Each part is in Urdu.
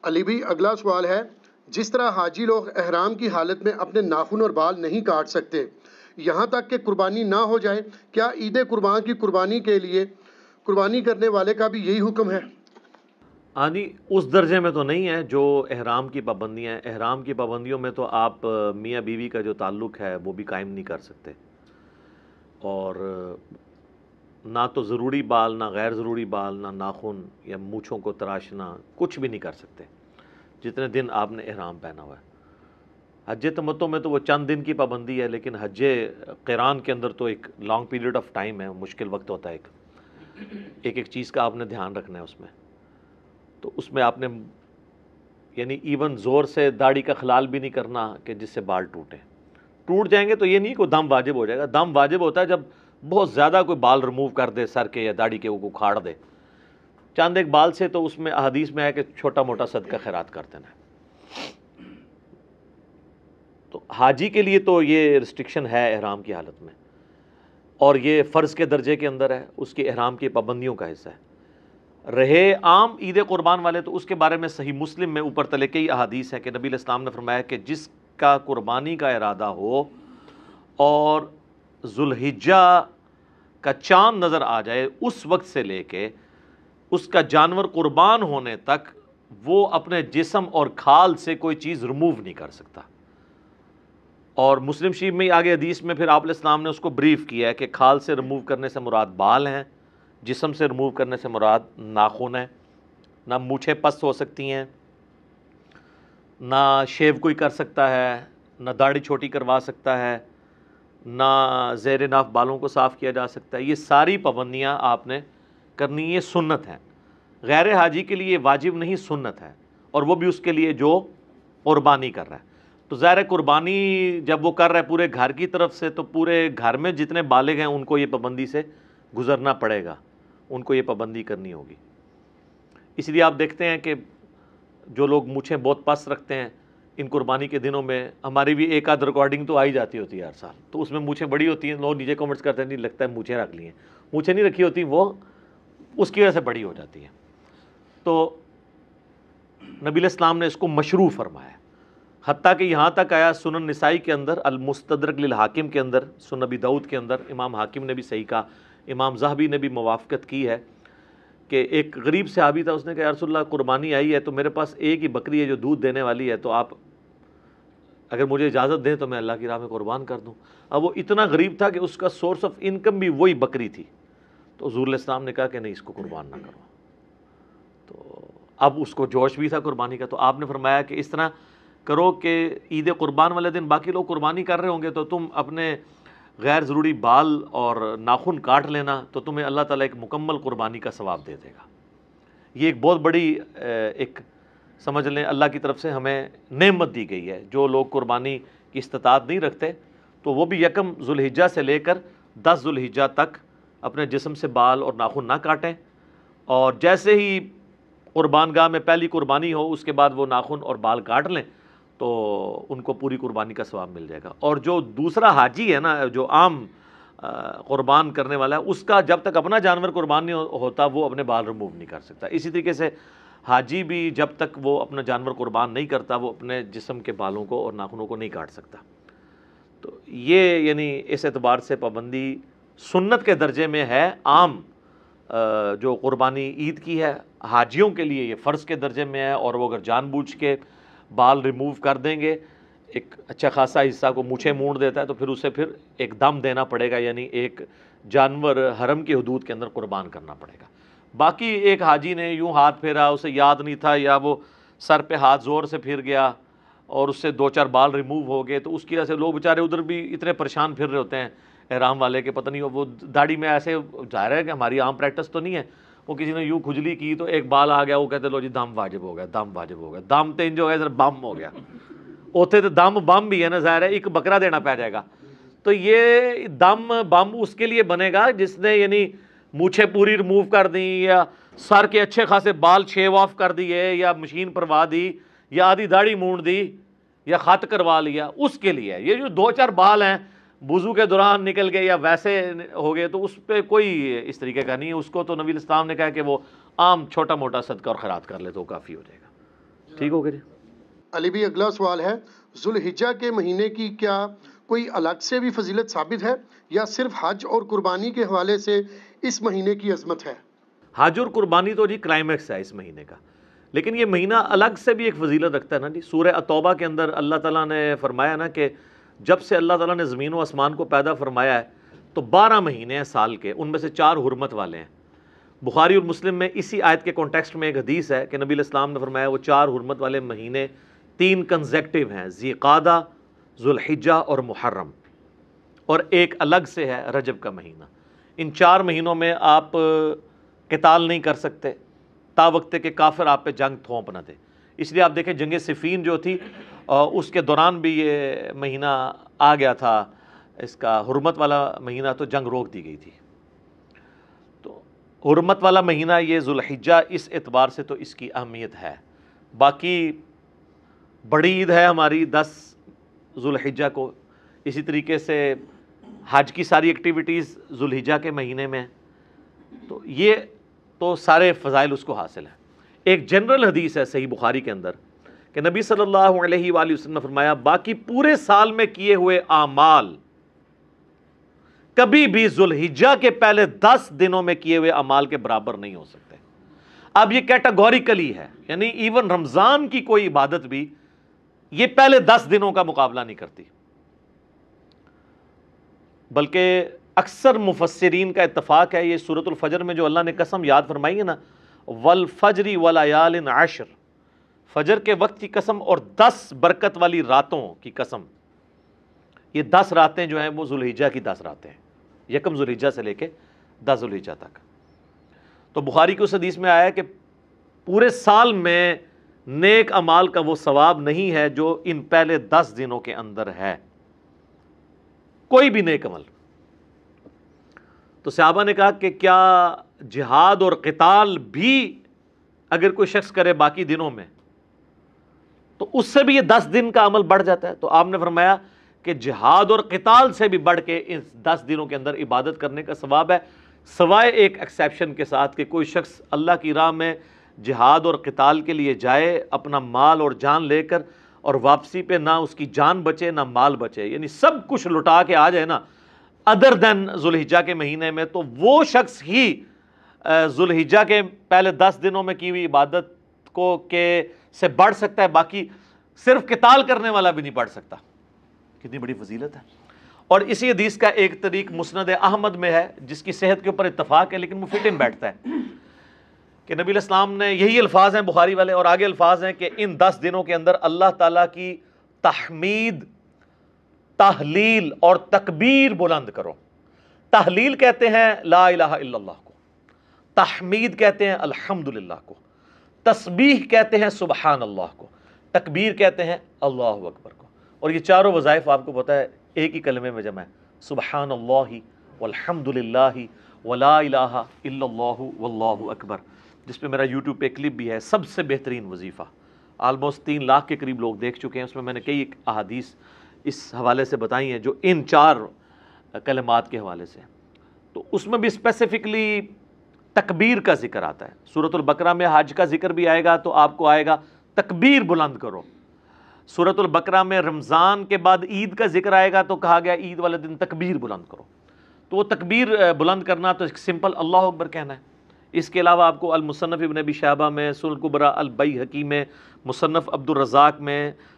علی بھی اگلا سوال ہے، جس طرح حاجی لوگ احرام کی حالت میں اپنے ناخن اور بال نہیں کاٹ سکتے یہاں تک کہ قربانی نہ ہو جائے، کیا عید قربان کی قربانی کے لیے قربانی کرنے والے کا بھی یہی حکم ہے؟ آنی اس درجے میں تو نہیں ہے جو احرام کی پابندیاں ہیں۔ احرام کی پابندیوں میں تو آپ میاں بیوی کا جو تعلق ہے وہ بھی قائم نہیں کر سکتے، اور نہ تو ضروری بال، نہ غیر ضروری بال، نہ ناخن یا مونچھوں کو تراشنا، کچھ بھی نہیں کر سکتے جتنے دن آپ نے احرام پہنا ہوا ہے۔ حج تمتع میں تو وہ چند دن کی پابندی ہے، لیکن حج قران کے اندر تو ایک لانگ پیریڈ آف ٹائم ہے، مشکل وقت ہوتا ہے۔ ایک چیز کا آپ نے دھیان رکھنا ہے اس میں، تو اس میں آپ نے یعنی ایون زور سے داڑھی کا خلال بھی نہیں کرنا کہ جس سے بال ٹوٹ جائیں گے، تو یہ نہیں کہ دم واجب ہو جائے گا۔ دم واجب ہوتا ہے جب بہت زیادہ کوئی بال ریموو کر دے سر کے یا داڑھی کے، وہ کھاڑ دے۔ چاند ایک بال سے تو اس میں احادیث میں ہے کہ چھوٹا موٹا صدقہ خیرات کر دینا ہے۔ تو حاجی کے لیے تو یہ ریسٹرکشن ہے احرام کی حالت میں، اور یہ فرض کے درجے کے اندر ہے، اس کی احرام کی پابندیوں کا حصہ ہے۔ رہے عام عید قربان والے، تو اس کے بارے میں صحیح مسلم میں اوپر تلے کئی احادیث ہیں کہ نبی علیہ السلام نے فرمایا کہ جس کا قربانی کا ارادہ ہو اور ذوالحجہ کا چاند نظر آ جائے، اس وقت سے لے کے اس کا جانور قربان ہونے تک وہ اپنے جسم اور کھال سے کوئی چیز ریموو نہیں کر سکتا۔ اور مسلم شریف میں آگے حدیث میں پھر آپ علیہ السلام نے اس کو بریف کیا ہے کہ کھال سے ریموو کرنے سے مراد بال ہیں، جسم سے ریموو کرنے سے مراد ناخن ہے، نہ مونچھیں پست ہو سکتی ہیں، نہ شیو کوئی کر سکتا ہے، نہ داڑھی چھوٹی کروا سکتا ہے، نہ زیر ناف بالوں کو صاف کیا جا سکتا ہے۔ یہ ساری پابندیاں آپ نے کرنی، یہ سنت ہیں۔ غیر حاجی کے لیے واجب نہیں، سنت ہے، اور وہ بھی اس کے لیے جو قربانی کر رہا ہے۔ تو ظاہر ہے قربانی جب وہ کر رہا ہے پورے گھر کی طرف سے، تو پورے گھر میں جتنے بالغ ہیں ان کو یہ پابندی سے گزرنا پڑے گا، ان کو یہ پابندی کرنی ہوگی۔ اس لیے آپ دیکھتے ہیں کہ جو لوگ مونچھیں بہت پست رکھتے ہیں، ان قربانی کے دنوں میں ہماری بھی ایک آدھ ریکارڈنگ تو آئی جاتی ہوتی ہے ہر سال، تو اس میں مونچھیں بڑی ہوتی ہیں، لوگ نیچے کمنٹس کرتے ہیں نہیں لگتا ہے مونچھیں رکھ لی ہیں، مونچھیں نہیں رکھی ہوتی، وہ اس کی وجہ سے بڑی ہو جاتی ہیں۔ تو نبی علیہ السلام نے اس کو مشروع فرمایا، حتیٰ کہ یہاں تک آیا سنن نسائی کے اندر، المستدرک للحاکم کے اندر، سنن ابی داؤد کے اندر، امام حاکم نے بھی صحیح کہا، امام ذہبی نے بھی موافقت کی ہے کہ ایک غریب صحابی تھا، اس نے کہا یا رسول اللہ قربانی آئی ہے تو میرے پاس ایک ہی بکری ہے جو دودھ دینے والی ہے، تو آپ اگر مجھے اجازت دیں تو میں اللہ کی راہ میں قربان کر دوں۔ اب وہ اتنا غریب تھا کہ اس کا سورس آف انکم بھی وہی بکری تھی، تو حضور علیہ السلام نے کہا کہ نہیں، اس کو قربان نہ کرو۔ تو اب اس کو جوش بھی تھا قربانی کا، تو آپ نے فرمایا کہ اس طرح کرو کہ عید قربان والے دن باقی لوگ قربانی کر رہے ہوں گے تو تم اپنے غیر ضروری بال اور ناخن کاٹ لینا، تو تمہیں اللہ تعالیٰ ایک مکمل قربانی کا ثواب دے دے گا۔ یہ ایک بہت بڑی ایک سمجھ لیں اللہ کی طرف سے ہمیں نعمت دی گئی ہے۔ جو لوگ قربانی کی استطاعت نہیں رکھتے تو وہ بھی یکم ذوالحجہ سے لے کر 10 ذوالحجہ تک اپنے جسم سے بال اور ناخن نہ کاٹیں، اور جیسے ہی قربان گاہ میں پہلی قربانی ہو اس کے بعد وہ ناخن اور بال کاٹ لیں تو ان کو پوری قربانی کا ثواب مل جائے گا۔ اور جو دوسرا حاجی ہے نا، جو عام قربان کرنے والا ہے، اس کا جب تک اپنا جانور قربان نہیں ہوتا وہ اپنے بال ریموو نہیں کر سکتا۔ اسی طریقے سے حاجی بھی جب تک وہ اپنا جانور قربان نہیں کرتا وہ اپنے جسم کے بالوں کو اور ناخنوں کو نہیں کاٹ سکتا۔ تو یہ یعنی اس اعتبار سے پابندی سنت کے درجے میں ہے۔ عام جو قربانی عید کی ہے، حاجیوں کے لیے یہ فرض کے درجے میں ہے، اور وہ اگر جان بوجھ کے بال ریموو کر دیں گے، ایک اچھا خاصا حصہ کو مونچھیں مونڈ دیتا ہے، تو پھر اسے پھر ایک دم دینا پڑے گا، یعنی ایک جانور حرم کی حدود کے اندر قربان کرنا پڑے گا۔ باقی ایک حاجی نے یوں ہاتھ پھیرا، اسے یاد نہیں تھا، یا وہ سر پہ ہاتھ زور سے پھر گیا اور اس سے 2-4 بال ریموو ہو گئے، تو اس کی وجہ سے لوگ بیچارے ادھر بھی اتنے پریشان پھر رہے ہوتے ہیں احرام والے کے، پتہ نہیں وہ داڑھی میں ایسے ظاہر ہے کہ ہماری عام پریکٹس تو نہیں ہے، وہ کسی نے یوں کھجلی کی تو ایک بال آ گیا، وہ کہتے لو جی دم واجب ہو گیا، دم واجب ہو گیا، دم تے انج ہو گیا، بم ہو گیا، اوتھے تو دم بم بھی ہے نا، ظاہر ہے ایک بکرا دینا پہ جائے گا۔ تو یہ دم بم اس کے لیے بنے گا جس نے یعنی مونچھیں پوری ریموو کر دیں، یا سر کے اچھے خاصے بال شیو آف کر دیے، یا مشین پروا دی، یا آدھی داڑھی مونڈ دی، یا خط کروا لیا، اس کے لیے۔ یہ جو 2-4 بال ہیں وضو کے دوران نکل گئے یا ویسے ہو گئے، تو اس پہ کوئی اس طریقے کا نہیں ہے، اس کو تو نبی الاسلام نے کہا کہ وہ عام چھوٹا موٹا صدقہ اور خیرات کر لے تو کافی ہو جائے گا۔ ٹھیک ہو گیا جی۔ علی بھی اگلا سوال ہے، ذوالحجہ کے مہینے کی کیا کوئی الگ سے بھی فضیلت ثابت ہے یا صرف حج اور قربانی کے حوالے سے اس مہینے کی عظمت ہے؟ حج اور قربانی تو جی کلائمیکس ہے اس مہینے کا، لیکن یہ مہینہ الگ سے بھی ایک فضیلت رکھتا ہے نا جی۔ سورہ التوبہ کے اندر اللہ تعالیٰ نے فرمایا نا کہ جب سے اللہ تعالیٰ نے زمین و آسمان کو پیدا فرمایا ہے تو 12 مہینے ہیں سال کے، ان میں سے 4 حرمت والے ہیں۔ بخاری اور مسلم میں اسی آیت کے کانٹیکسٹ میں ایک حدیث ہے کہ نبی علیہ السلام نے فرمایا وہ 4 حرمت والے مہینے 3 کنزیکٹیو ہیں، ذی قعدہ، ذوالحجہ اور محرم، اور ایک الگ سے ہے رجب کا مہینہ۔ ان 4 مہینوں میں آپ قتال نہیں کر سکتے تا وقت کہ کافر آپ پہ جنگ تھوپ نہ دے۔ اس لیے آپ دیکھیں جنگ صفین جو تھی اس کے دوران بھی یہ مہینہ آ گیا تھا، اس کا حرمت والا مہینہ، تو جنگ روک دی گئی تھی۔ تو حرمت والا مہینہ یہ ذوالحجہ، اس اعتبار سے تو اس کی اہمیت ہے۔ باقی بڑی عید ہے ہماری 10 ذوالحجہ کو، اسی طریقے سے حج کی ساری ایکٹیویٹیز ذوالحجہ کے مہینے میں، تو یہ تو سارے فضائل اس کو حاصل ہیں۔ ایک جنرل حدیث ہے صحیح بخاری کے اندر کہ نبی صلی اللہ علیہ وآلہ وسلم نے فرمایا باقی پورے سال میں کیے ہوئے اعمال کبھی بھی ذوالحجہ کے پہلے 10 دنوں میں کیے ہوئے اعمال کے برابر نہیں ہو سکتے۔ اب یہ کیٹاگوریکلی ہے، یعنی ایون رمضان کی کوئی عبادت بھی یہ پہلے 10 دنوں کا مقابلہ نہیں کرتی، بلکہ اکثر مفسرین کا اتفاق ہے، یہ سورۃ الفجر میں جو اللہ نے قسم یاد فرمائی ہے نا، والفجر ولیال عشر، فجر کے وقت کی قسم اور 10 برکت والی راتوں کی قسم، یہ 10 راتیں جو ہیں وہ ذوالحجہ کی 10 راتیں ہیں، یکم ذوالحجہ سے لے کے 10 ذوالحجہ تک۔ تو بخاری کی اس حدیث میں آیا ہے کہ پورے سال میں نیک اعمال کا وہ ثواب نہیں ہے جو ان پہلے 10 دنوں کے اندر ہے، کوئی بھی نیک عمل۔ تو صحابہ نے کہا کہ کیا جہاد اور قتال بھی اگر کوئی شخص کرے باقی دنوں میں تو اس سے بھی یہ 10 دن کا عمل بڑھ جاتا ہے؟ تو آپ نے فرمایا کہ جہاد اور قتال سے بھی بڑھ کے اس 10 دنوں کے اندر عبادت کرنے کا ثواب ہے، سوائے ایک ایکسیپشن کے ساتھ کہ کوئی شخص اللہ کی راہ میں جہاد اور قتال کے لیے جائے اپنا مال اور جان لے کر، اور واپسی پہ نہ اس کی جان بچے نہ مال بچے، یعنی سب کچھ لٹا کے آ جائے نا ادر دین ذوالحجہ کے مہینے میں، تو وہ شخص ہی ذوالحجہ کے پہلے 10 دنوں میں کی ہوئی عبادت کو کے سے بڑھ سکتا ہے، باقی صرف قتال کرنے والا بھی نہیں بڑھ سکتا۔ کتنی بڑی فضیلت ہے۔ اور اسی حدیث کا ایک طریق مسند احمد میں ہے جس کی صحت کے اوپر اتفاق ہے لیکن وہ فٹ ان بیٹھتا ہے کہ نبی علیہ السلام نے یہی الفاظ ہیں بخاری والے، اور آگے الفاظ ہیں کہ ان 10 دنوں کے اندر اللہ تعالیٰ کی تحمید، تحلیل اور تکبیر بلند کرو۔ تحلیل کہتے ہیں لا الہ الا اللہ کو، تحمید کہتے ہیں الحمدللہ کو، تسبیح کہتے ہیں سبحان اللہ کو، تکبیر کہتے ہیں اللہ اکبر کو۔ اور یہ چاروں وظائف آپ کو پتہ ہے ایک ہی کلمے میں جمع ہے، سبحان اللہ والحمدللہ ولا الہ الا اللہ واللہ اکبر، جس پہ میرا یوٹیوب پہ کلپ بھی ہے۔ سب سے بہترین وظیفہ، آلموسٹ 3 لاکھ کے قریب لوگ دیکھ چکے ہیں، اس میں نے کئی احادیث اس حوالے سے بتائی ہیں جو ان 4 کلمات کے حوالے سے۔ تو اس میں بھی اسپیسیفکلی تکبیر کا ذکر آتا ہے۔ سورۃ البقرہ میں حج کا ذکر بھی آئے گا تو آپ کو آئے گا تکبیر بلند کرو۔ سورۃ البقرہ میں رمضان کے بعد عید کا ذکر آئے گا تو کہا گیا عید والے دن تکبیر بلند کرو۔ تو وہ تکبیر بلند کرنا تو ایک سمپل اللہ اکبر کہنا ہے۔ اس کے علاوہ آپ کو المصنف ابن ابی شیبہ میں، سنن الکبریٰ البیہقی میں، مصنف عبد الرزاق میں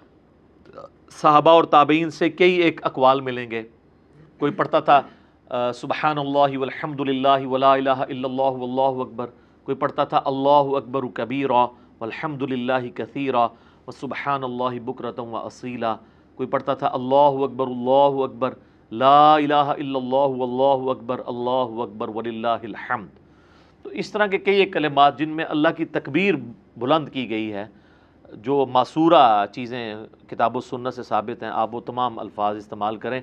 صحابہ اور تابعین سے کئی ایک اقوال ملیں گے۔ کوئی پڑھتا تھا سبحان اللہ والحمدللہ ولا الہ الا اللہ واللہ اکبر، کوئی پڑھتا تھا اللہ اکبر کبیرا والحمدللہ کثیرا وسبحان اللہ بکرۃ واصیلا، کوئی پڑھتا تھا اللہ اکبر لا الہ الا اللہ واللہ اکبر وللہ الحمد۔ تو اس طرح کے کئی ایک کلمات جن میں اللہ کی تکبیر بلند کی گئی ہے، جو معصورہ چیزیں کتاب و سنت سے ثابت ہیں، آپ وہ تمام الفاظ استعمال کریں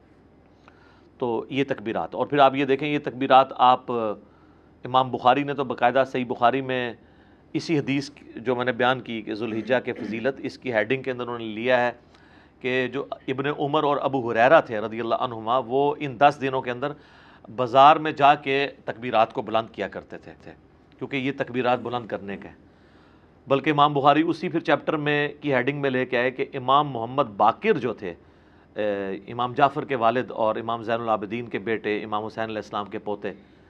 تو یہ تکبیرات۔ اور پھر آپ یہ دیکھیں یہ تکبیرات آپ امام بخاری نے تو باقاعدہ صحیح بخاری میں اسی حدیث جو میں نے بیان کی کہ ذوالحجہ کے فضیلت، اس کی ہیڈنگ کے اندر انہوں نے لیا ہے کہ جو ابن عمر اور ابو ہریرہ تھے رضی اللہ عنہما، وہ ان 10 دنوں کے اندر بازار میں جا کے تکبیرات کو بلند کیا کرتے تھے کیونکہ یہ تکبیرات بلند کرنے کے ہیں۔ بلکہ امام بخاری اسی پھر چیپٹر میں کی ہیڈنگ میں لے کے آئے کہ امام محمد باقر جو تھے، امام جعفر کے والد اور امام زین العابدین کے بیٹے، امام حسین علیہ السلام کے پوتے،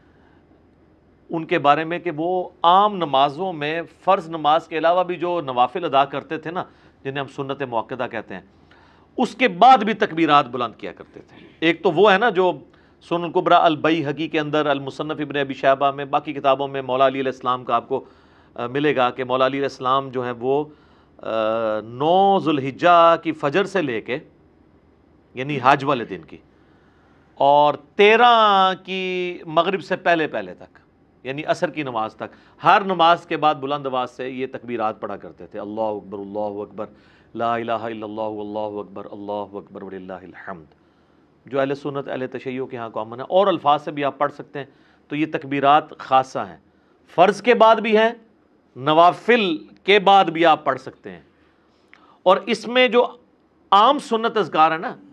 ان کے بارے میں کہ وہ عام نمازوں میں فرض نماز کے علاوہ بھی جو نوافل ادا کرتے تھے نا، جنہیں ہم سنت مؤکدہ کہتے ہیں، اس کے بعد بھی تکبیرات بلند کیا کرتے تھے۔ ایک تو وہ ہے نا جو سنن الکبریٰ البیہقی کے اندر، المصنف ابن ابی شیبہ میں، باقی کتابوں میں مولا علی علیہ السلام کا آپ کو ملے گا کہ مولا علی علیہ السلام جو ہیں وہ 9 ذوالحجہ کی فجر سے لے کے، یعنی حج والے دن کی، اور 13 کی مغرب سے پہلے تک، یعنی عصر کی نماز تک، ہر نماز کے بعد بلند آواز سے یہ تکبیرات پڑھا کرتے تھے، اللہ اکبر لا الہ الا اللہ اللہ اکبر وللہ الحمد، جو اہل سنت اہل تشیع کے ہاں کامن ہے۔ اور الفاظ سے بھی آپ پڑھ سکتے ہیں، تو یہ تکبیرات خاصہ ہیں، فرض کے بعد بھی ہیں، نوافل کے بعد بھی آپ پڑھ سکتے ہیں۔ اور اس میں جو عام سنت اذکار ہے نا،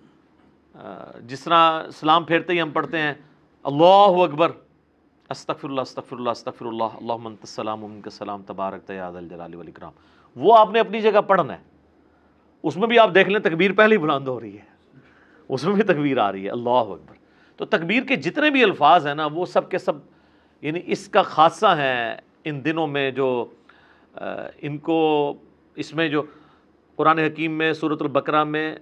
جس طرح سلام پھیرتے ہی ہم پڑھتے ہیں اللہ اکبر، استغفر اللہ استغفر اللہ استغفر اللہ، اللہم انت السلام و منک السلام تبارک یا ذا الجلال والاکرام، وہ آپ نے اپنی جگہ پڑھنا ہے۔ اس میں بھی آپ دیکھ لیں تکبیر پہلے ہی بلند ہو رہی ہے، اس میں بھی تکبیر آ رہی ہے اللہ اکبر۔ تو تکبیر کے جتنے بھی الفاظ ہیں نا، وہ سب کے سب یعنی اس کا خاصہ ہے ان دنوں میں، جو ان کو اس میں جو قرآن حکیم میں سورۃ البقرہ میں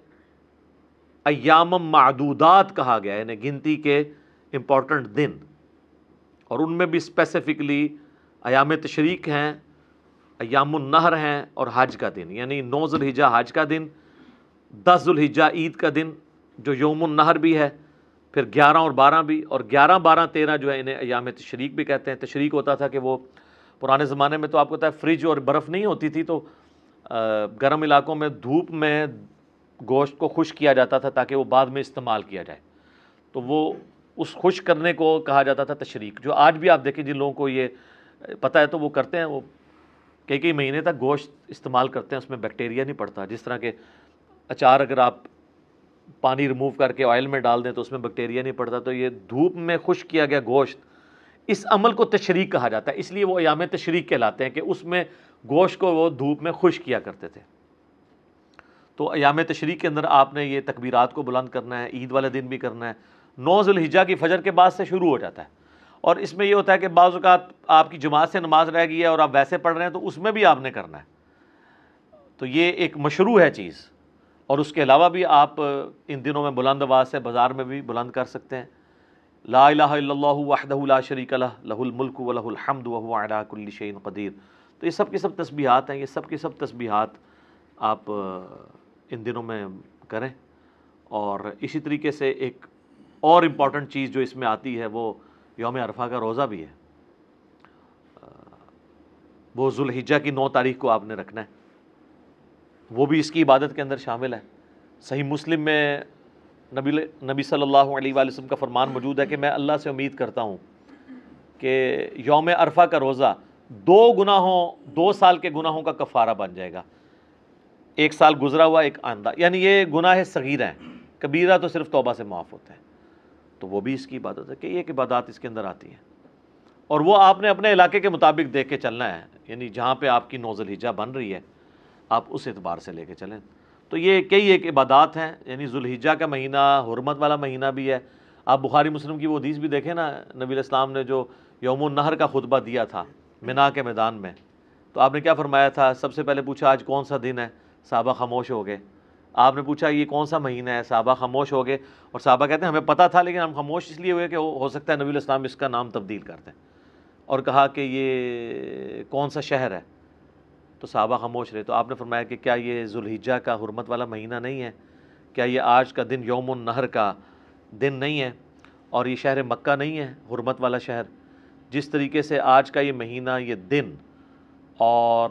ایام معدودات کہا گیا ہے، یعنی گنتی کے امپورٹنٹ دن، اور ان میں بھی اسپیسیفکلی ایام تشریق ہیں، ایام النہر ہیں، اور حج کا دن، یعنی 9 ذوالحجہ حج کا دن، 10 ذوالحجہ عید کا دن جو یوم النہر بھی ہے، پھر 11 اور 12 بھی، اور 11 12 13 جو ہے انہیں ایام تشریق بھی کہتے ہیں۔ تشریق ہوتا تھا کہ وہ پرانے زمانے میں تو آپ کو پتہ ہے فریج اور برف نہیں ہوتی تھی، تو گرم علاقوں میں دھوپ میں گوشت کو خشک کیا جاتا تھا تاکہ وہ بعد میں استعمال کیا جائے، تو وہ اس خشک کرنے کو کہا جاتا تھا تشریق، جو آج بھی آپ دیکھیں جن لوگوں کو یہ پتہ ہے تو وہ کرتے ہیں، وہ کئی مہینے تک گوشت استعمال کرتے ہیں، اس میں بیکٹیریا نہیں پڑتا، جس طرح کہ اچار اگر آپ پانی ریموو کر کے آئل میں ڈال دیں تو اس میں بیکٹیریا نہیں پڑتا، تو یہ دھوپ میں خشک کیا گیا گوشت، اس عمل کو تشریق کہا جاتا ہے، اس لیے وہ ایام تشریق کہلاتے ہیں کہ اس میں گوشت کو وہ دھوپ میں خشک کیا کرتے تھے۔ تو ایام تشریق کے اندر آپ نے یہ تکبیرات کو بلند کرنا ہے، عید والے دن بھی کرنا ہے۔ 9 ذوالحجہ کی فجر کے بعد سے شروع ہو جاتا ہے، اور اس میں یہ ہوتا ہے کہ بعض اوقات آپ کی جماعت سے نماز رہ گئی ہے اور آپ ویسے پڑھ رہے ہیں تو اس میں بھی آپ نے کرنا ہے، تو یہ ایک مشروع ہے چیز۔ اور اس کے علاوہ بھی آپ ان دنوں میں بلند آواز سے بازار میں بھی بلند کر سکتے ہیں، لا الہ الا اللہ وحدہ لا شریک لہ لہ الملک ولہ الحمد وہو علی کل شیء قدیر۔ تو یہ سب کی سب تسبیحات ہیں، یہ سب کی سب تسبیحات آپ ان دنوں میں کریں۔ اور اسی طریقے سے ایک اور امپورٹنٹ چیز جو اس میں آتی ہے وہ یوم عرفہ کا روزہ بھی ہے، وہ ذوالحجہ کی 9 تاریخ کو آپ نے رکھنا ہے، وہ بھی اس کی عبادت کے اندر شامل ہے۔ صحیح مسلم میں نبی صلی اللہ علیہ وآلہ وسلم کا فرمان موجود ہے کہ میں اللہ سے امید کرتا ہوں کہ یوم عرفہ کا روزہ 2 سال کے گناہوں کا کفارہ بن جائے گا، 1 سال گزرا ہوا ایک آئندہ، یعنی یہ گناہ صغیرہ ہیں، کبیرہ تو صرف توبہ سے معاف ہوتا ہے، تو وہ بھی اس کی عبادت ہے کہ یہ عبادات اس کے اندر آتی ہیں، اور وہ آپ نے اپنے علاقے کے مطابق دیکھ کے چلنا ہے، یعنی جہاں پہ آپ کی 9 ذوالحجہ بن رہی ہے آپ اس اعتبار سے لے کے چلیں۔ تو یہ کئی ایک عبادات ہیں، یعنی ذوالحجہ کا مہینہ حرمت والا مہینہ بھی ہے۔ آپ بخاری مسلم کی وہ حدیث بھی دیکھیں نا، نبی علیہ السلام نے جو یوم النہر کا خطبہ دیا تھا منا کے میدان میں، تو آپ نے کیا فرمایا تھا؟ سب سے پہلے پوچھا آج کون سا دن ہے، صحابہ خاموش ہو گئے۔ آپ نے پوچھا یہ کون سا مہینہ ہے، صحابہ خاموش ہو گئے، اور صحابہ کہتے ہیں ہمیں پتہ تھا لیکن ہم خاموش اس لیے ہوئے کہ ہو سکتا ہے نبی علیہ السلام اس کا نام تبدیل کر دیں، اور کہا کہ یہ کون سا شہر ہے، تو صحابہ خاموش رہے۔ تو آپ نے فرمایا کہ کیا یہ ذوالحجہ کا حرمت والا مہینہ نہیں ہے؟ کیا یہ آج کا دن یوم النہر کا دن نہیں ہے؟ اور یہ شہر مکہ نہیں ہے حرمت والا شہر؟ جس طریقے سے آج کا یہ مہینہ، یہ دن، اور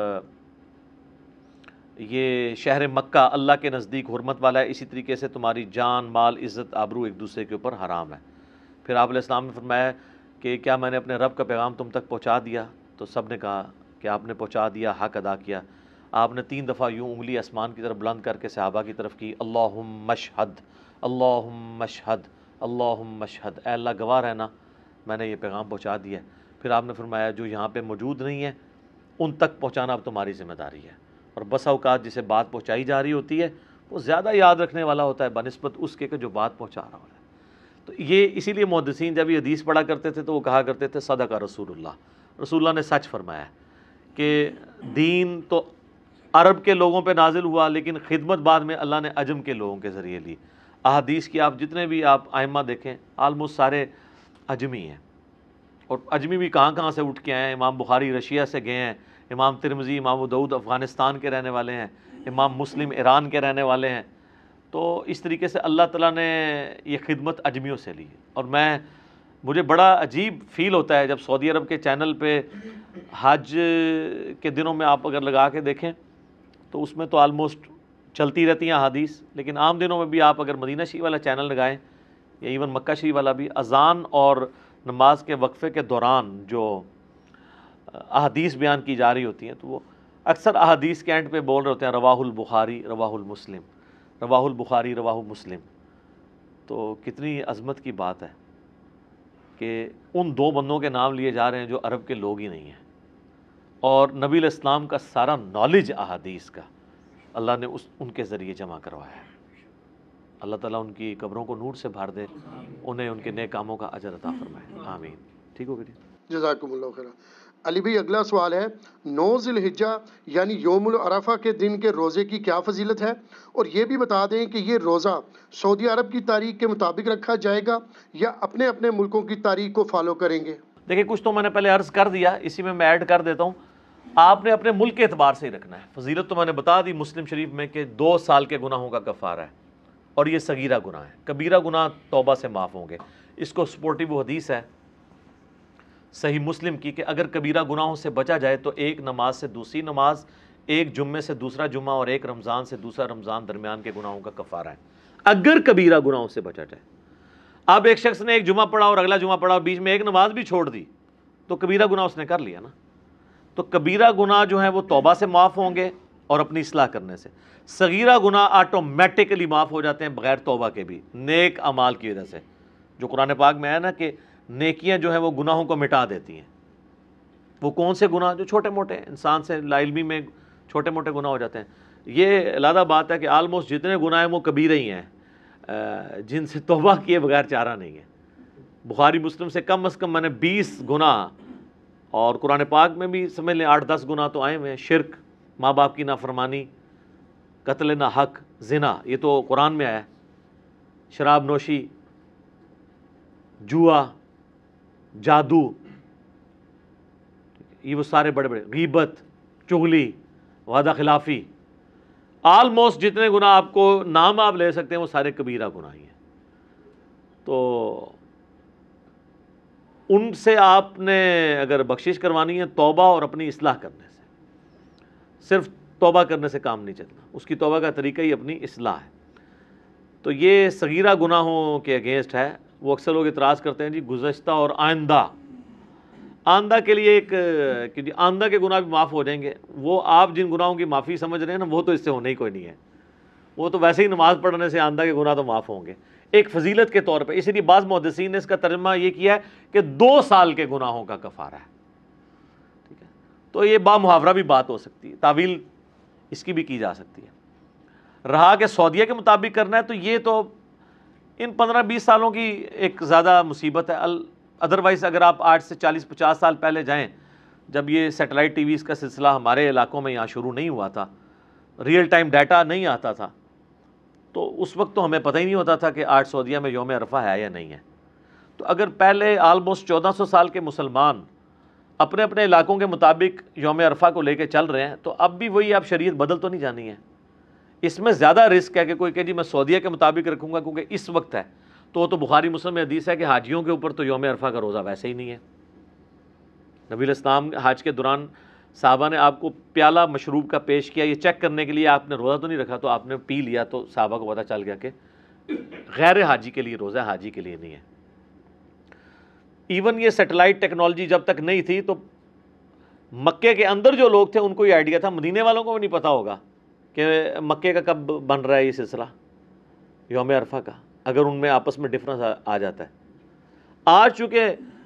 یہ شہر مکہ اللہ کے نزدیک حرمت والا ہے، اسی طریقے سے تمہاری جان، مال، عزت، آبرو ایک دوسرے کے اوپر حرام ہے۔ پھر آپ علیہ السلام نے فرمایا کہ کیا میں نے اپنے رب کا پیغام تم تک پہنچا دیا؟ تو سب نے کہا کہ آپ نے پہنچا دیا، حق ادا کیا۔ آپ نے 3 دفعہ یوں انگلی آسمان کی طرف بلند کر کے صحابہ کی طرف کی، اللہم اشہد اللہم اشہد اللہم اشہد، اے اللہ گواہ رہنا میں نے یہ پیغام پہنچا دیا ہے۔ پھر آپ نے فرمایا جو یہاں پہ موجود نہیں ہے ان تک پہنچانا اب تمہاری ذمہ داری ہے. اور بسا اوقات جسے بات پہنچائی جا رہی ہوتی ہے وہ زیادہ یاد رکھنے والا ہوتا ہے بنسبت اس کے کہ جو بات پہنچا رہا ہوتا ہے. تو یہ اسی لیے محدثین جب یہ حدیث پڑھا کرتے تھے تو وہ کہا کرتے تھے صدق رسول اللہ, رسول اللہ نے سچ فرمایا کہ دین تو عرب کے لوگوں پہ نازل ہوا لیکن خدمت بعد میں اللہ نے عجم کے لوگوں کے ذریعے لی. احادیث کی آپ جتنے بھی آپ ائمہ دیکھیں آلموسٹ سارے عجمی ہیں, اور عجمی بھی کہاں سے اٹھ کے آئے ہیں. امام بخاری رشیا سے گئے ہیں, امام ترمذی امام ابو داؤد افغانستان کے رہنے والے ہیں, امام مسلم ایران کے رہنے والے ہیں. تو اس طریقے سے اللہ تعالیٰ نے یہ خدمت عجمیوں سے لی. اور مجھے بڑا عجیب فیل ہوتا ہے جب سعودی عرب کے چینل پہ حج کے دنوں میں آپ اگر لگا کے دیکھیں تو اس میں تو آلموسٹ چلتی رہتی ہیں احادیث, لیکن عام دنوں میں بھی آپ اگر مدینہ شریف والا چینل لگائیں یا ایون مکہ شریف والا بھی, اذان اور نماز کے وقفے کے دوران جو احادیث بیان کی جا رہی ہوتی ہیں تو وہ اکثر احادیث کے اینڈ پہ بول رہے ہوتے ہیں رواہ البخاری رواہ المسلم, رواہ البخاری رواہ مسلم. تو کتنی عظمت کی بات ہے کہ ان دو بندوں کے نام لیے جا رہے ہیں جو عرب کے لوگ ہی نہیں ہیں, اور نبی علیہ السلام کا سارا نالج احادیث کا اللہ نے ان کے ذریعے جمع کروایا ہے. اللہ تعالیٰ ان کی قبروں کو نور سے بھر دے, انہیں ان کے نیک کاموں کا اجر عطا فرمائے, آمین. ٹھیک ہو گئی, جزاکم اللہ خیر. علی بھائی اگلا سوال ہے 9 ذی الحجہ یعنی یوم العرفہ کے دن کے روزے کی کیا فضیلت ہے, اور یہ بھی بتا دیں کہ یہ روزہ سعودی عرب کی تاریخ کے مطابق رکھا جائے گا یا اپنے اپنے ملکوں کی تاریخ کو فالو کریں گے. دیکھیں کچھ تو میں نے پہلے عرض کر دیا, اسی میں ایڈ کر دیتا ہوں. آپ نے اپنے ملک کے اعتبار سے ہی رکھنا ہے. فضیلت تو میں نے بتا دی مسلم شریف میں کہ 2 سال کے گناہوں کا کفارہ ہے, اور یہ صغیرہ گناہ ہے. کبیرہ گناہ توبہ سے معاف ہوں گے. اس کو سپورٹیو حدیث ہے صحیح مسلم کی کہ اگر کبیرہ گناہوں سے بچا جائے تو ایک نماز سے دوسری نماز, ایک جمعے سے دوسرا جمعہ, اور ایک رمضان سے دوسرا رمضان درمیان کے گناہوں کا کفارہ ہے اگر کبیرہ گناہوں سے بچا جائے. اب ایک شخص نے ایک جمعہ پڑھا اور اگلا جمعہ پڑھا اور بیچ میں ایک نماز بھی چھوڑ دی تو کبیرہ گناہ اس نے کر لیا نا. تو کبیرہ گناہ جو ہیں وہ توبہ سے معاف ہوں گے اور اپنی اصلاح کرنے سے. صغیرہ گناہ آٹومیٹکلی معاف ہو جاتے ہیں بغیر توبہ کے بھی, نیک اعمال کی وجہ سے. جو قرآن پاک میں ہے نا کہ نیکیاں جو ہیں وہ گناہوں کو مٹا دیتی ہیں. وہ کون سے گناہ جو چھوٹے موٹے انسان سے لا علمی میں چھوٹے موٹے گناہ ہو جاتے ہیں. یہ علیحدہ بات ہے کہ آلموسٹ جتنے گناہ ہیں وہ کبیرہ ہی ہیں جن سے توبہ کیے بغیر چارہ نہیں ہے. بخاری مسلم سے کم از کم میں نے 20 گناہ, اور قرآن پاک میں بھی سمجھ لیں 8-10 گناہ تو آئے ہوئے ہیں. شرک, ماں باپ کی نافرمانی, قتل نہ حق, زنا, یہ تو قرآن میں آیا ہے. شراب نوشی, جوا, جادو, یہ وہ سارے بڑے بڑے, غیبت, چغلی, وعدہ خلافی, آلموسٹ جتنے گناہ آپ کو نام آپ لے سکتے ہیں وہ سارے کبیرہ گناہ ہی ہیں. تو ان سے آپ نے اگر بخشش کروانی ہے توبہ اور اپنی اصلاح کرنے سے, صرف توبہ کرنے سے کام نہیں چلنا, اس کی توبہ کا طریقہ ہی اپنی اصلاح ہے. تو یہ صغیرہ گناہوں کے اگینسٹ ہے. وہ اکثر لوگ اعتراض کرتے ہیں جی گزشتہ اور آئندہ کے لیے ایک کہ جی آئندہ کے گناہ بھی معاف ہو جائیں گے. وہ آپ جن گناہوں کی معافی سمجھ رہے ہیں نا وہ تو اس سے ہونے ہی کوئی نہیں ہے. وہ تو ویسے ہی نماز پڑھنے سے آئندہ کے گناہ تو معاف ہوں گے ایک فضیلت کے طور پہ. اسی لیے بعض محدثین نے اس کا ترجمہ یہ کیا ہے کہ 2 سال کے گناہوں کا کفارہ ہے. ٹھیک ہے, تو یہ با محاورہ بھی بات ہو سکتی ہے, تعویل اس کی بھی کی جا سکتی ہے. رہا کہ سعودیہ کے مطابق کرنا ہے تو یہ تو ان 15-20 سالوں کی ایک زیادہ مصیبت ہے. ادروائز اگر آپ 8 سے 40-50 سال پہلے جائیں جب یہ سیٹلائٹ ٹی ویز کا سلسلہ ہمارے علاقوں میں یہاں شروع نہیں ہوا تھا, ریئل ٹائم ڈیٹا نہیں آتا تھا, تو اس وقت تو ہمیں پتہ ہی نہیں ہوتا تھا کہ آج سعودیہ میں یوم عرفہ ہے یا نہیں ہے. تو اگر پہلے آلموسٹ 1400 سال کے مسلمان اپنے اپنے علاقوں کے مطابق یوم عرفہ کو لے کے چل رہے ہیں تو اب بھی وہی آپ شریعت بدل تو نہیں جانی ہے. اس میں زیادہ رسک ہے کہ کوئی کہ جی میں سعودیہ کے مطابق رکھوں گا کیونکہ اس وقت ہے, تو وہ تو بخاری مسلم میں حدیث ہے کہ حاجیوں کے اوپر تو یوم عرفہ کا روزہ ویسے ہی نہیں ہے. نبی علیہ السلام حج کے دوران صحابہ نے آپ کو پیالہ مشروب کا پیش کیا یہ چیک کرنے کے لیے آپ نے روزہ تو نہیں رکھا, تو آپ نے پی لیا تو صحابہ کو پتہ چل گیا کہ غیر حاجی کے لیے روزہ, حاجی کے لیے نہیں ہے. ایون یہ سیٹلائٹ ٹیکنالوجی جب تک نہیں تھی تو مکے کے اندر جو لوگ تھے ان کو یہ آئیڈیا تھا, مدینے والوں کو بھی نہیں پتہ ہوگا کہ مکے کا کب بن رہا ہے یہ سلسلہ یوم عرفہ کا, اگر ان میں آپس میں ڈفرنس آ جاتا ہے. آج چونکہ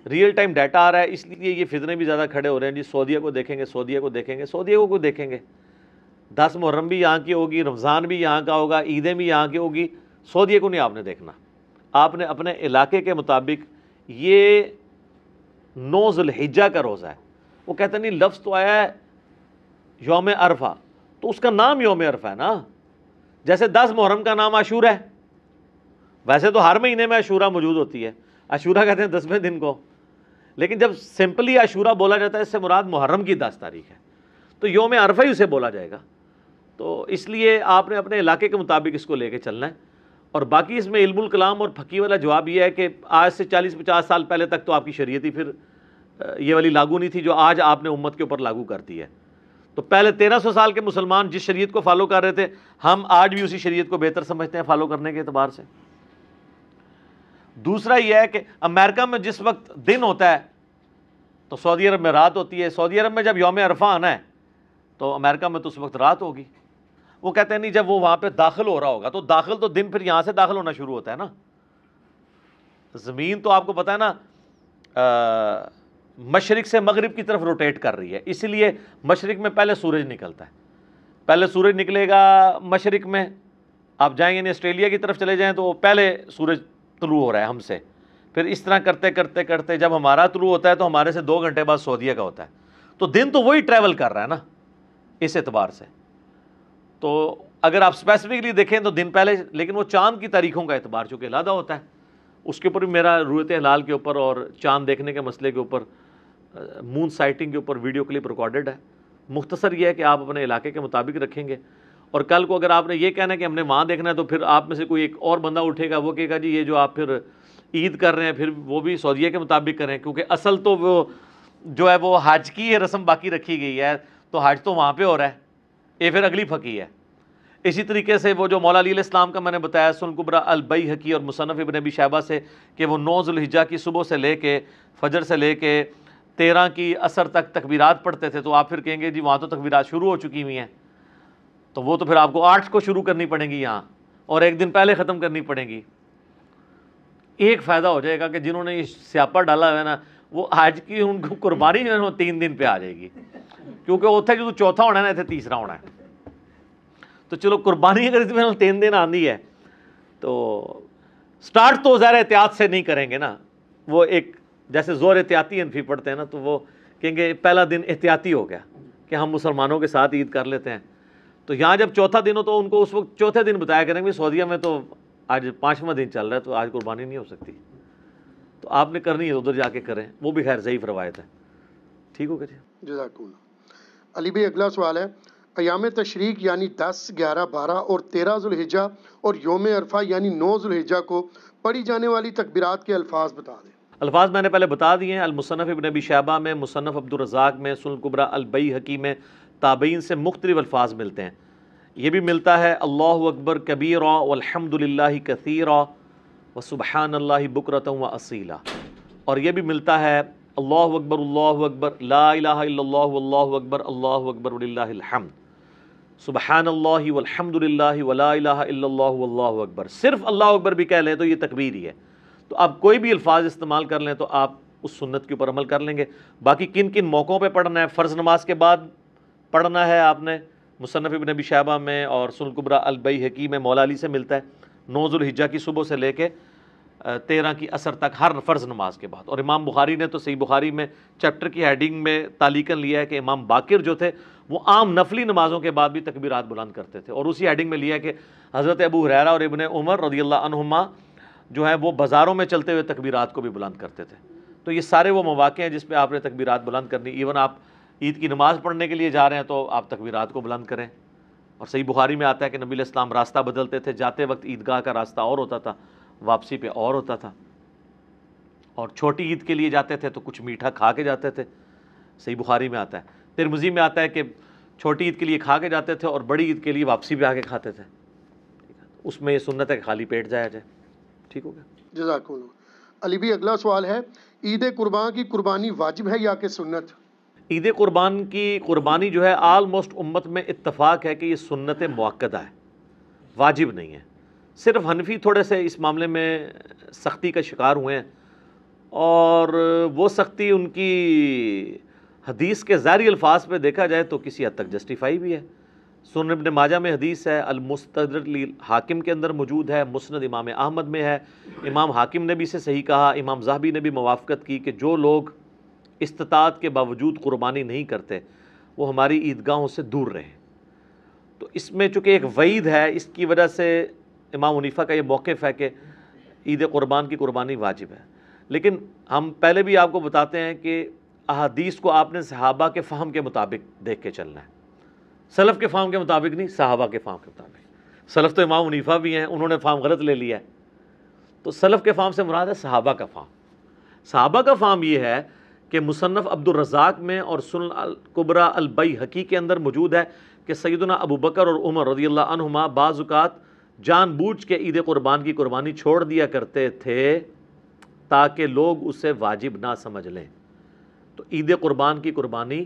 ریئل ٹائم ڈیٹا آ رہا ہے، اس لیے یہ فتنے بھی زیادہ کھڑے ہو رہے ہیں جی سعودیہ کو دیکھیں گے، سعودیہ کو دیکھیں گے، سعودیہ کو کوئی دیکھیں گے؟ 10 محرم بھی یہاں کی ہوگی، رمضان بھی یہاں کا ہوگا، عیدیں بھی یہاں کی ہوگی، سعودیہ کو نہیں آپ نے دیکھنا۔ آپ نے اپنے علاقے کے مطابق، یہ 9 ذو الحجہ کا روزہ ہے، وہ کہتے نہیں لفظ تو آیا ہے یوم عرفہ، تو اس کا نام یوم عرفہ ہے نا، جیسے 10 محرم کا نام عاشورہ ہے، ویسے تو ہر مہینے میں عاشورہ موجود ہوتی ہے، عاشورہ کہتے ہیں 10ویں دن کو، لیکن جب سمپلی عاشورہ بولا جاتا ہے اس سے مراد محرم کی 10 تاریخ ہے، تو یوم عرفہ ہی اسے بولا جائے گا۔ تو اس لیے آپ نے اپنے علاقے کے مطابق اس کو لے کے چلنا ہے، اور باقی اس میں علم الکلام اور پھکی والا جواب یہ ہے کہ آج سے 40-50 سال پہلے تک تو آپ کی شریعت ہی پھر یہ والی لاگو نہیں تھی جو آج آپ نے امت کے اوپر لاگو کر دی ہے۔ تو پہلے 1300 سال کے مسلمان جس شریعت کو فالو کر رہے تھے، ہم آج بھی اسی شریعت کو بہتر سمجھتے ہیں فالو کرنے کے اعتبار سے۔ دوسرا یہ ہے کہ امریکہ میں جس وقت دن ہوتا ہے تو سعودی عرب میں رات ہوتی ہے، سعودی عرب میں جب یوم عرفہ آنا ہے تو امریکہ میں تو اس وقت رات ہوگی۔ وہ کہتے ہیں نہیں جب وہ وہاں پہ داخل ہو رہا ہوگا تو داخل تو دن پھر یہاں سے داخل ہونا شروع ہوتا ہے نا، زمین تو آپ کو پتہ ہے نا مشرق سے مغرب کی طرف روٹیٹ کر رہی ہے، اسی لیے مشرق میں پہلے سورج نکلتا ہے، پہلے سورج نکلے گا مشرق میں، آپ جائیں گے یعنی آسٹریلیا کی طرف چلے جائیں تو پہلے سورج طلوع ہو رہا ہے ہم سے، پھر اس طرح کرتے کرتے کرتے جب ہمارا طلوع ہوتا ہے تو ہمارے سے 2 گھنٹے بعد سعودیہ کا ہوتا ہے، تو دن تو وہی ٹریول کر رہا ہے نا اس اعتبار سے۔ تو اگر آپ اسپیسیفکلی دیکھیں تو دن پہلے، لیکن وہ چاند کی تاریخوں کا اعتبار چونکہ علیحدہ ہوتا ہے، اس کے اوپر بھی میرا رؤیت ہلال کے اوپر اور چاند دیکھنے کے مسئلے کے اوپر، مون سائٹنگ کے اوپر ویڈیو کلپ ریکارڈڈ ہے۔ مختصر یہ ہے کہ آپ اپنے علاقے کے مطابق رکھیں گے، اور کل کو اگر آپ نے یہ کہنا ہے کہ ہم نے وہاں دیکھنا ہے تو پھر آپ میں سے کوئی ایک اور بندہ اٹھے گا، وہ کہے گا جی یہ جو آپ پھر عید کر رہے ہیں پھر وہ بھی سعودیہ کے مطابق کریں، کیونکہ اصل تو وہ جو ہے وہ حج کی یہ رسم باقی رکھی گئی ہے، تو حج تو وہاں پہ ہو رہا ہے، یہ پھر اگلی پھکی ہے۔ اسی طریقے سے وہ جو مولا علی علیہ السلام کا میں نے بتایا سنن کبریٰ البیہقی اور مصنف ابن ابی شیبہ سے کہ وہ 9 ذو الحجہ کی صبح سے لے کے فجر سے لے کے 13 کی عصر تک تکبیرات پڑھتے تھے، تو آپ پھر کہیں گے جی وہاں تو تکبیرات شروع ہو چکی ہوئی ہیں، تو وہ تو پھر آپ کو 8 کو شروع کرنی پڑیں گی یہاں، اور 1 دن پہلے ختم کرنی پڑیں گی۔ ایک فائدہ ہو جائے گا کہ جنہوں نے یہ سیاپا ڈالا ہے نا، وہ آج کی ان کو قربانی جو ہے وہ 3 دن پہ آ جائے گی، کیونکہ اتنے جو چوتھا ہونا ہے نا اتنے تیسرا ہونا ہے، تو چلو قربانی اگر اس میں 3 دن آندی ہے تو سٹارٹ تو ظاہر احتیاط سے نہیں کریں گے نا، وہ ایک جیسے زور احتیاطی انفی پڑھتے ہیں نا، تو وہ کہیں گے پہلا دن احتیاطی ہو گیا کہ ہم مسلمانوں کے ساتھ عید کر لیتے ہیں، تو یہاں جب چوتھا دن ہو تو ان کو اس وقت چوتھے دن بتایا کریں گے سعودیہ میں تو آج 5واں دن چل رہا ہے تو آج قربانی نہیں ہو سکتی، تو آپ نے کرنی ہے ادھر جا کے کریں، وہ بھی خیر ضعیف روایت ہے۔ ٹھیک ہو گیا جی، جزاک اللہ۔ علی بھائی اگلا سوال ہے، ایام تشریق یعنی 10، 11، 12 اور 13 ذوالحجہ اور یوم عرفہ یعنی 9 ذوالحجہ کو پڑھی جانے والی تکبیرات کے الفاظ بتا دیں۔ الفاظ میں نے پہلے بتا دیے ہیں، المصنف ابن ابی شیبہ میں، مصنف عبدالرزاق میں، سنن کبریٰ البیہقی میں تابعین سے مختلف الفاظ ملتے ہیں۔ یہ بھی ملتا ہے اللہ اکبر کبیرا والحمد للہ کثیرا وسبحان اللہ بکرۃ واصیلا، اور یہ بھی ملتا ہے اللہ اکبر لا الہ الا اللہ واللہ اکبر وللہ الحمد، سبحان اللہ والحمد للہ ولا الہ الا اللہ واللہ اکبر۔ صرف اللہ اکبر بھی کہہ لیں تو یہ تکبیر ہی ہے، تو آپ کوئی بھی الفاظ استعمال کر لیں تو آپ اس سنت کے اوپر عمل کر لیں گے۔ باقی کن کن موقعوں پہ پڑھنا ہے، فرض نماز کے بعد پڑھنا ہے آپ نے، مصنف ابن ابی شیبہ میں اور سنن کبریٰ البیہقی میں مولا علی سے ملتا ہے 9 ذوالحجہ کی صبح سے لے کے 13 کی عصر تک ہر فرض نماز کے بعد، اور امام بخاری نے تو صحیح بخاری میں چیپٹر کی ہیڈنگ میں تعلیقاً لیا ہے کہ امام باقر جو تھے وہ عام نفلی نمازوں کے بعد بھی تکبیرات بلند کرتے تھے، اور اسی ہیڈنگ میں لیا ہے کہ حضرت ابو ہریرہ اور ابن عمر رضی اللہ عنہما جو ہے وہ بازاروں میں چلتے ہوئے تکبیرات کو بھی بلند کرتے تھے۔ تو یہ سارے وہ مواقع ہیں جس پہ آپ نے تکبیرات بلند کرنی، ایون آپ عید کی نماز پڑھنے کے لیے جا رہے ہیں تو آپ تکبیرات کو بلند کریں۔ اور صحیح بخاری میں آتا ہے کہ نبی علیہ السلام راستہ بدلتے تھے، جاتے وقت عیدگاہ کا راستہ اور ہوتا تھا، واپسی پہ اور ہوتا تھا، اور چھوٹی عید کے لیے جاتے تھے تو کچھ میٹھا کھا کے جاتے تھے، صحیح بخاری میں آتا ہے۔ ترمذی میں آتا ہے کہ چھوٹی عید کے لیے کھا کے جاتے تھے اور بڑی عید کے لیے واپسی پہ آ کے کھاتے تھے، اس میں یہ سنت ہے کہ خالی پیٹ جایا جائے۔ ٹھیک ہو گیا، جزاک اللہ۔ علی بھی اگلا سوال ہے، عید قربان کی قربانی واجب ہے یا کہ سنت؟ عید قربان کی قربانی جو ہے آلموسٹ امت میں اتفاق ہے کہ یہ سنت مؤکدہ ہے، واجب نہیں ہے۔ صرف حنفی تھوڑے سے اس معاملے میں سختی کا شکار ہوئے ہیں، اور وہ سختی ان کی حدیث کے ظاہری الفاظ پہ دیکھا جائے تو کسی حد تک جسٹیفائی بھی ہے۔ سنن ابن ماجہ میں حدیث ہے، المستدرک حاکم کے اندر موجود ہے، مسند امام احمد میں ہے، امام حاکم نے بھی اسے صحیح کہا، امام ذہبی نے بھی موافقت کی کہ جو لوگ استطاعت کے باوجود قربانی نہیں کرتے وہ ہماری عیدگاہوں سے دور رہیں۔ تو اس میں چونکہ ایک وعید ہے، اس کی وجہ سے امام حنیفہ کا یہ موقف ہے کہ عید قربان کی قربانی واجب ہے۔ لیکن ہم پہلے بھی آپ کو بتاتے ہیں کہ احادیث کو آپ نے صحابہ کے فہم کے مطابق دیکھ کے چلنا ہے، سلف کے فہم کے مطابق نہیں، صحابہ کے فہم کے مطابق۔ سلف تو امام حنیفہ بھی ہیں، انہوں نے فہم غلط لے لیا ہے، تو سلف کے فہم سے مراد ہے صحابہ کا فہم۔ صحابہ کا فہم یہ ہے کہ مصنف عبد الرزاق میں اور سنن الکبریٰ البیہقی کے اندر موجود ہے کہ سیدنا ابو بکر اور عمر رضی اللہ عنہما بعض اوقات جان بوجھ کے عید قربان کی قربانی چھوڑ دیا کرتے تھے تاکہ لوگ اسے واجب نہ سمجھ لیں۔ تو عید قربان کی قربانی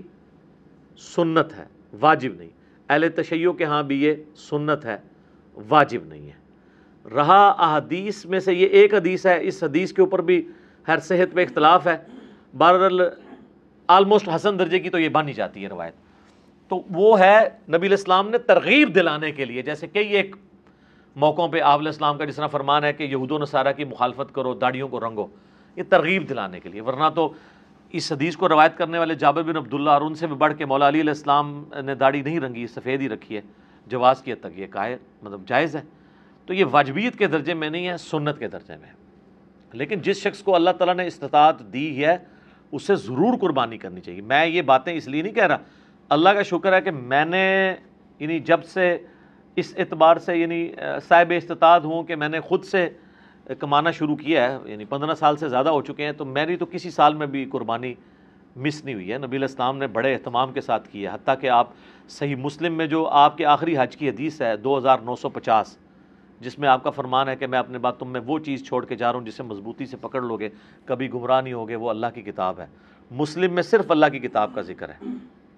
سنت ہے، واجب نہیں۔ اہل تشیع کے ہاں بھی یہ سنت ہے، واجب نہیں ہے۔ رہا احادیث میں سے یہ ایک حدیث ہے، اس حدیث کے اوپر بھی ہر صحت پہ اختلاف ہے، بہرحال آلموسٹ حسن درجے کی تو یہ بن ہی جاتی ہے روایت۔ تو وہ ہے نبی علیہ السلام نے ترغیب دلانے کے لیے، جیسے کئی ایک موقعوں پہ آپ علیہ السلام کا جس طرح فرمان ہے کہ یہود و نصارہ کی مخالفت کرو، داڑھیوں کو رنگو، یہ ترغیب دلانے کے لیے۔ ورنہ تو اس حدیث کو روایت کرنے والے جابر بن عبداللہ اور ان سے بھی بڑھ کے مولا علی علیہ السلام نے داڑھی نہیں رنگی، سفید ہی رکھی ہے، جواز کی حد تک یہ مطلب جائز ہے۔ تو یہ واجبیت کے درجے میں نہیں ہے، سنت کے درجے میں ہے۔ لیکن جس شخص کو اللہ تعالیٰ نے استطاعت دی ہے اسے ضرور قربانی کرنی چاہیے۔ میں یہ باتیں اس لیے نہیں کہہ رہا، اللہ کا شکر ہے کہ میں نے یعنی جب سے اس اعتبار سے یعنی صاحب استطاعت ہوں کہ میں نے خود سے کمانا شروع کیا ہے، یعنی 15 سال سے زیادہ ہو چکے ہیں، تو میری تو کسی سال میں بھی قربانی مس نہیں ہوئی ہے۔ نبی علیہ السلام نے بڑے اہتمام کے ساتھ کی ہے، حتیٰ کہ آپ صحیح مسلم میں جو آپ کے آخری حج کی حدیث ہے 2950، جس میں آپ کا فرمان ہے کہ میں اپنے بعد تم میں وہ چیز چھوڑ کے جا رہا ہوں جسے مضبوطی سے پکڑ لوگے کبھی گمراہ نہیں ہوگے، وہ اللہ کی کتاب ہے۔ مسلم میں صرف اللہ کی کتاب کا ذکر ہے۔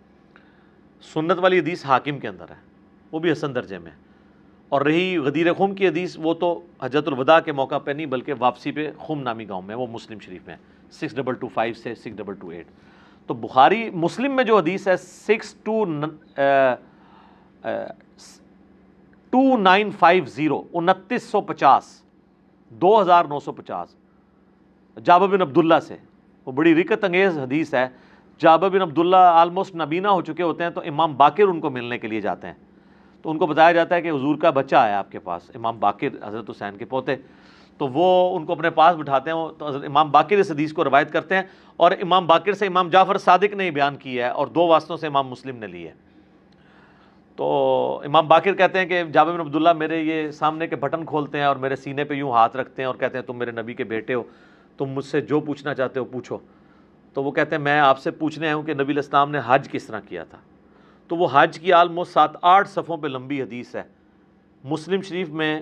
سنت والی حدیث حاکم کے اندر ہے، وہ بھی حسن درجے میں۔ اور رہی غدیر خم کی حدیث، وہ تو حجۃ الوداع کے موقع پہ نہیں بلکہ واپسی پہ خم نامی گاؤں میں، وہ مسلم شریف میں 6225 سے 6228۔ تو بخاری مسلم میں جو حدیث ہے 2950 2950 2950 جابر بن عبداللہ سے، وہ بڑی رکت انگیز حدیث ہے۔ جابر بن عبداللہ آلموسٹ نابینا ہو چکے ہوتے ہیں، تو امام باقر ان کو ملنے کے لیے جاتے ہیں، تو ان کو بتایا جاتا ہے کہ حضور کا بچہ ہے آپ کے پاس، امام باقر حضرت حسین کے پوتے، تو وہ ان کو اپنے پاس بٹھاتے ہیں، تو حضرت امام باقر اس حدیث کو روایت کرتے ہیں، اور امام باقر سے امام جعفر صادق نے بیان کیا ہے، اور 2 واسطوں سے امام مسلم نے لی ہے۔ تو امام باقر کہتے ہیں کہ جابر بن عبداللہ میرے یہ سامنے کے بٹن کھولتے ہیں اور میرے سینے پہ یوں ہاتھ رکھتے ہیں اور کہتے ہیں تم میرے نبی کے بیٹے ہو، تم مجھ سے جو پوچھنا چاہتے ہو پوچھو۔ تو وہ کہتے ہیں میں آپ سے پوچھنے آیا ہوں کہ نبی علیہ السلام نے حج کس طرح کیا تھا۔ تو وہ حج کی آلموسٹ 7-8 صفحوں پہ لمبی حدیث ہے، مسلم شریف میں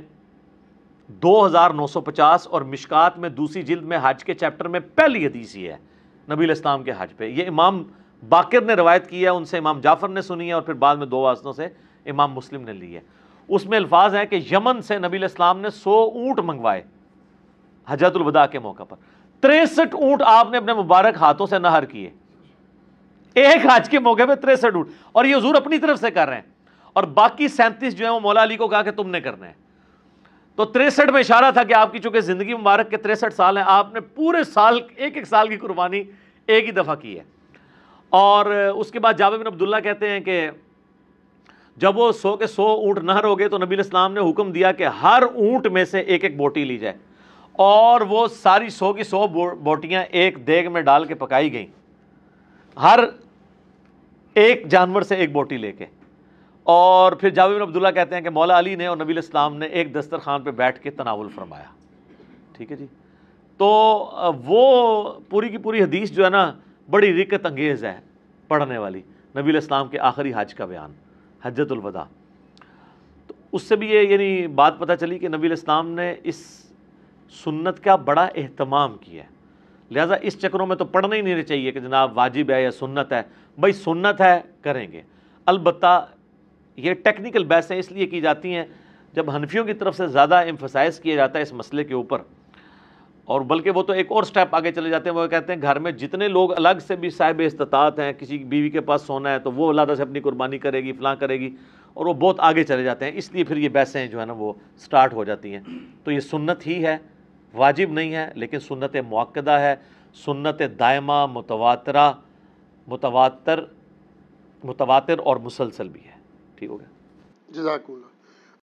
2950 اور مشکات میں دوسری جلد میں حج کے چیپٹر میں پہلی حدیث یہ ہے نبی علیہ السلام کے حج پہ۔ یہ امام باقر نے روایت کی ہے، ان سے امام جعفر نے سنی ہے، اور پھر بعد میں 2 واسطوں سے امام مسلم نے لی ہے۔ اس میں الفاظ ہیں کہ یمن سے نبی علیہ السلام نے 100 اونٹ منگوائے حجۃ الوداع کے موقع پر، 63 اونٹ آپ نے اپنے مبارک ہاتھوں سے نہر کیے ایک حج کے موقع پہ، 63 اونٹ، اور یہ حضور اپنی طرف سے کر رہے ہیں، اور باقی 37 جو ہیں وہ مولا علی کو کہا کہ تم نے کرنے ہیں۔ تو 63 میں اشارہ تھا کہ آپ کی چونکہ زندگی مبارک کے 63 سال ہیں، آپ نے پورے سال ایک سال کی قربانی ایک ہی دفعہ کی ہے۔ اور اس کے بعد جابر بن عبداللہ کہتے ہیں کہ جب وہ 100 کے 100 اونٹ نہر ہو گئے تو نبی علیہ السلام نے حکم دیا کہ ہر اونٹ میں سے ایک ایک بوٹی لی جائے، اور وہ ساری 100 کی 100 بوٹیاں ایک دیگ میں ڈال کے پکائی گئیں، ہر ایک جانور سے ایک بوٹی لے کے۔ اور پھر جابر بن عبداللہ کہتے ہیں کہ مولا علی نے اور نبی علیہ السلام نے ایک دسترخوان پہ بیٹھ کے تناول فرمایا۔ ٹھیک ہے جی، تو وہ پوری کی پوری حدیث جو ہے نا بڑی رکت انگیز ہے پڑھنے والی، نبی علیہ السلام کے آخری حج کا بیان، حجۃ الوداع۔ تو اس سے بھی یہ یعنی بات پتہ چلی کہ نبی علیہ السلام نے اس سنت کا بڑا اہتمام کیا ہے، لہٰذا اس چکروں میں تو پڑھنا ہی نہیں چاہیے کہ جناب واجب ہے یا سنت ہے، بھائی سنت ہے کریں گے۔ البتہ یہ ٹیکنیکل بحثیں اس لیے کی جاتی ہیں جب حنفیوں کی طرف سے زیادہ ایمفسائز کیا جاتا ہے اس مسئلے کے اوپر، اور بلکہ وہ تو ایک اور سٹیپ آگے چلے جاتے ہیں، وہ کہتے ہیں گھر میں جتنے لوگ الگ سے بھی صاحب استطاعت ہیں، کسی بیوی کے پاس سونا ہے تو وہ علیحدہ سے اپنی قربانی کرے گی، فلاں کرے گی، اور وہ بہت آگے چلے جاتے ہیں، اس لیے پھر یہ بحثیں جو ہے نا وہ سٹارٹ ہو جاتی ہیں۔ تو یہ سنت ہی ہے، واجب نہیں ہے، لیکن سنت مؤکدہ ہے، سنت دائمہ متواتر اور مسلسل بھی ہے۔ ٹھیک ہو گیا؟ جزاک اللہ۔